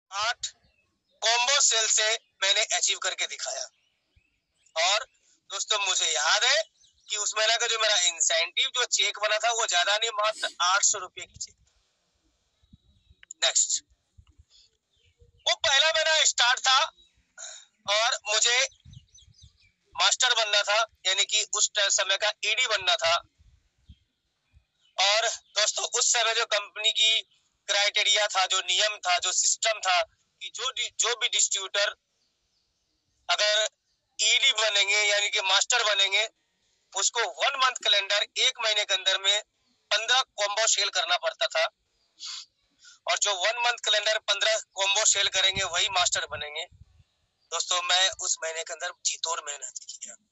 8 combo cell से मैंने achieve करके दिखाया। और दोस्तों मुझे याद है कि उस महीने का जो मेरा इंसेंटिव जो चेक बना था वो ज्यादा नहीं, मात्र 800 रुपये की चेक। नेक्स्ट, वो पहला महीना स्टार्ट था और मुझे मास्टर बनना था, यानी कि उस समय का ईडी बनना था। और दोस्तों उस समय जो कंपनी की क्राइटेरिया था, जो नियम था, जो सिस्टम था कि जो भी डिस्ट्रीब्यूटर अगर ईडी बनेंगे यानी कि मास्टर बनेंगे, उसको 1 मंथ कैलेंडर, 1 महीने के अंदर में 15 कॉम्बो सेल करना पड़ता था। और जो 1 मंथ कैलेंडर 15 कॉम्बो सेल करेंगे वही मास्टर बनेंगे। दोस्तों मैं उस महीने के अंदर जी तोड़ मेहनत किया।